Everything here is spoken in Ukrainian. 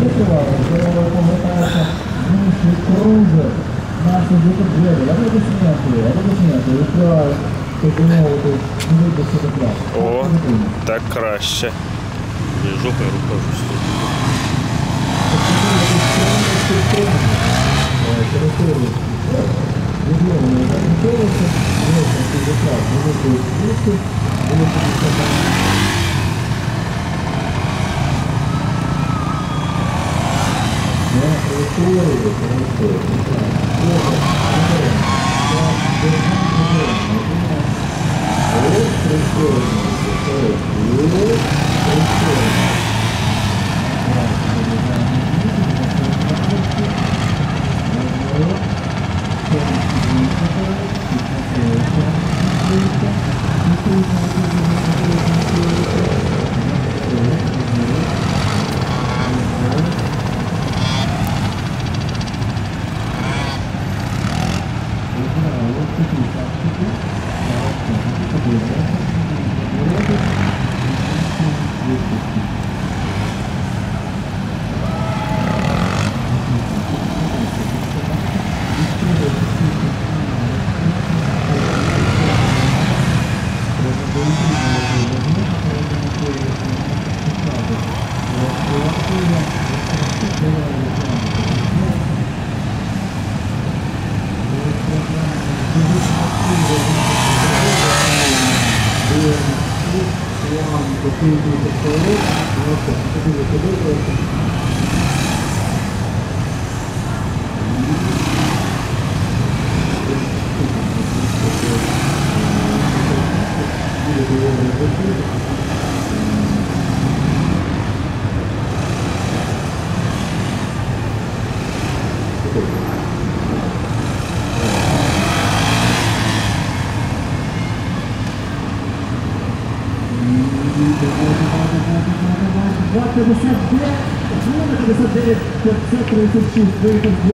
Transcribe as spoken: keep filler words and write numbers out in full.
прикривали, що повертається інший крузер наші двері. Я буду сняти, я буду сняти, відкриваю, щоб умовити, не вийде сюди прямо. О, так краще. Жопою рукою тут. Територію відновлення закінчилося, можна підвикати великої списки, великої списки. На територію, територію, так, добре, добре, так, державний добре, ось територію, територію, територію. двадцять дев'ять, п'ятсот тридцять шість,